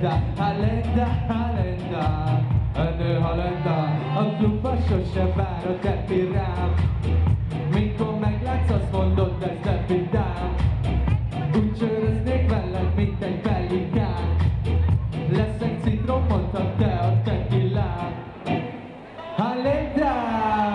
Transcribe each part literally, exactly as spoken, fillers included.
Halenda, Halenda, Halenda, a nő Halenda. A klubba sose várod ki rám. Mikor meglátsz, azt mondod, ez nem vidám. Úgy csöröznék veled, mint egy pelikán. Leszek citrom, mondtad te a tekilám. Halenda,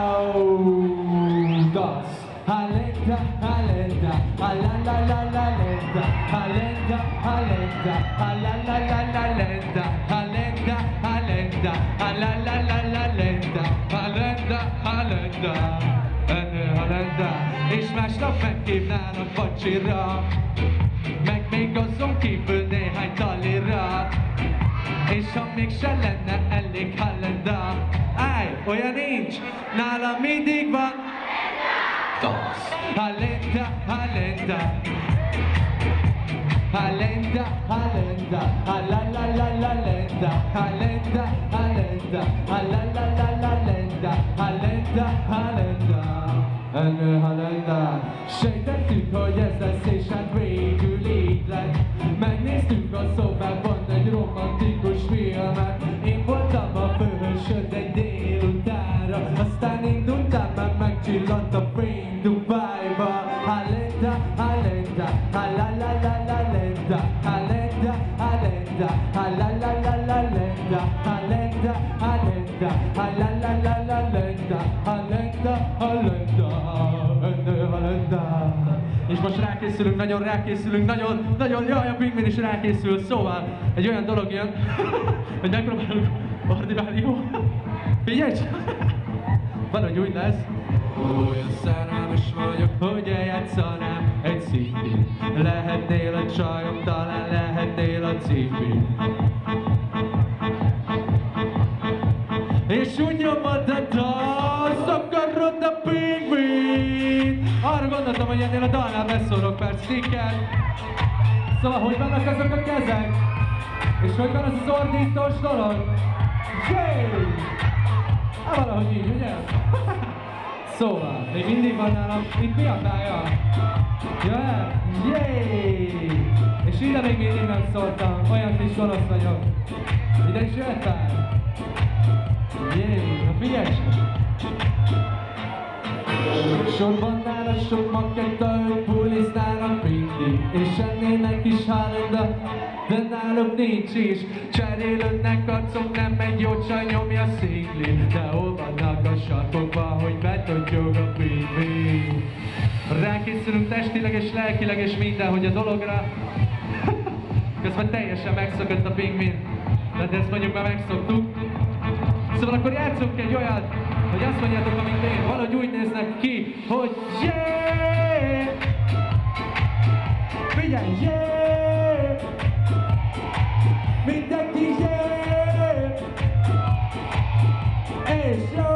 dasz. Halenda, Halenda, halalalalenda, Halenda, Halenda, halalalalenda, Halenda, Halenda, halalalalenda, Halenda, Halenda, Ennő Halenda. És másnap meghívnának vacsira, meg még azon kívül néhány talira. És ha mégse lenne elég Halenda, áj, olyan nincs, nálam mindig van dasz. Halenda, Halenda, Halenda, Halenda, halalalalenda, Halenda, Halenda, halalalalenda, Halenda, Halenda, Ennő Halenda. Sejtettük, hogy ez lesz, és hát végül így lett. Megnéztük a szobában egy romantikus filmet. Én voltam a főhősöd egy délutánra, aztán indultál, mert megcsillant a fény Dubájba. Halenda, Halenda, halalalalenda, Halenda, Halenda, halalalalenda, Halenda, Halenda, halalalalenda, Halenda, Halenda, Ennő Halenda. És most rákészülünk, nagyon rákészülünk, nagyon, nagyon, jaj, a pingvin is rákészül, szóval egy olyan dolog jön, hogy megpróbálunk ordibálni, jó? Figyelj csak! Valahogy úgy lesz. Olyan szerelmes vagyok, hogy eljátszanám egy szívén. Lehetnél a csajom, talán lehetnél a cipin. És úgy nyomod a dalsz, akarod a pingvin. Arra gondoltam, hogy ennél a dalnál beszólok pár stikket. Szóval hogy vannak azok a kezek? És hogy van az az ordítós dolog? Jéj! Hát valahogy így, ugye? Szóval, még mindig van nálam, itt mi a tája? Jöhet? Jéj! És ide még mindig nem szóltam, olyan kis gonosz vagyok. Ide is jöhetál? Jéj! Na figyelj! Sorban nála sok maketta, ők buliznának mindig, és ennének is Halenda, de náluk nincs is. Cserélődnek arcok, nem egy jó csaj nyomja szingli, de hol vannak a sarkokba, hogy betudjuk a pingvin. Rákészülünk testileg és lelkileg és mindenhogy a dologra. Közben teljesen megszökött a pingvin, de ezt mondjuk már megszoktuk. Szóval akkor játszunk egy olyat, hogy azt mondjátok, amit én, valahogy úgy néznek ki, hogy yeah! Figyelj, yeah! Mindenki yeah! És jó!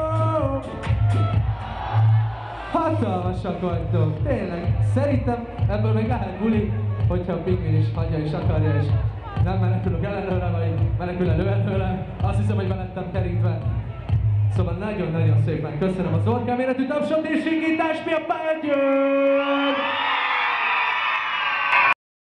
Hatalmasak vagytok, tényleg. Szerintem ebből még lehet buli, hogyha a pingvin is hagyja és akarja, és nem menekülök ellenőle, vagy menekül előle. Azt hiszem, hogy be lettem terítve. Szóval nagyon-nagyon szépen köszönöm az orkám méretű tapsot és sikítást, mi a pályát jön!